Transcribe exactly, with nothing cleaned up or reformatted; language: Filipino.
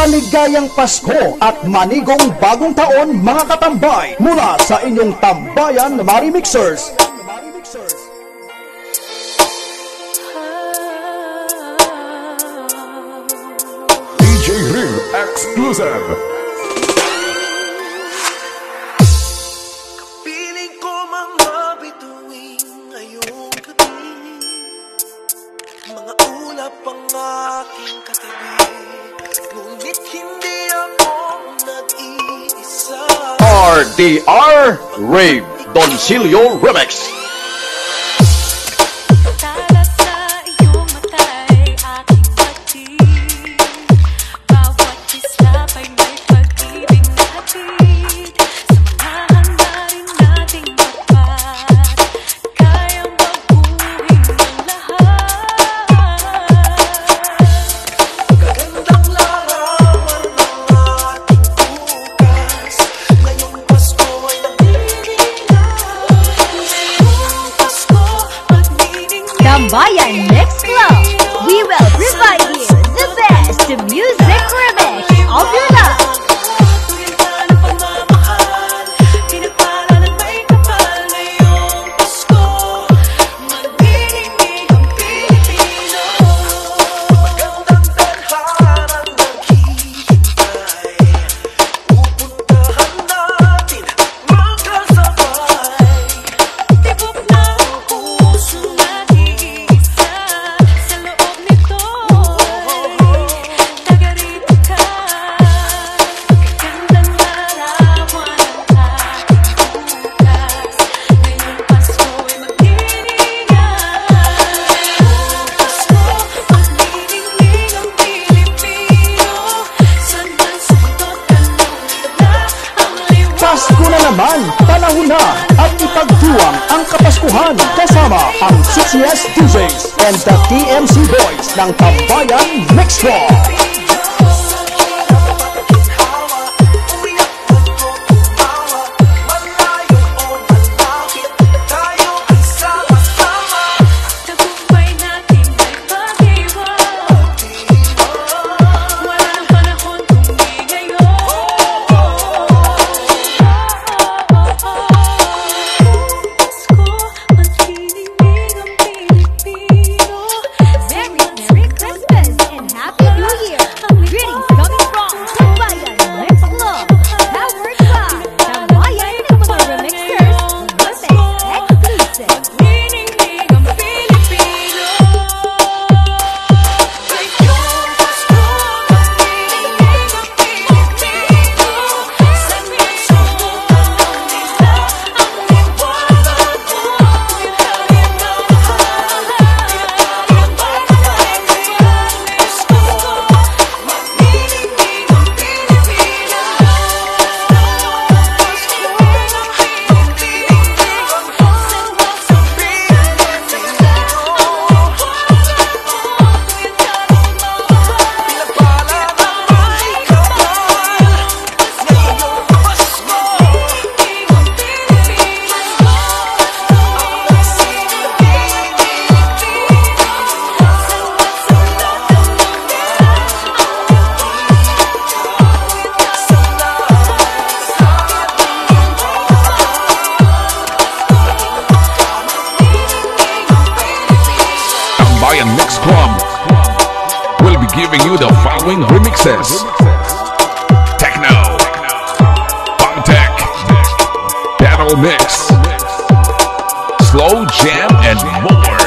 Maligayang Pasko at manigong bagong taon mga katambay mula sa inyong tambayan Mari Mixers. D J Ring Exclusive. Kapiling ko mga bituin ngayong gabi, mga ulap ang aking katabi, ngunit hindi ako nag-iisa. R D R Rave Doncilio Remix. Tambayan Mix Club, we will provide you the best music remix of your life. Pasko na naman, panahon na at ipagdiwang ang Kapaskuhan kasama ang Xmass D Js and the T M C Boys ng Tambayan Mix Club. Mix Club will be giving you the following remixes: Techno, Pop Tech, Battle Mix, Slow Jam, and more.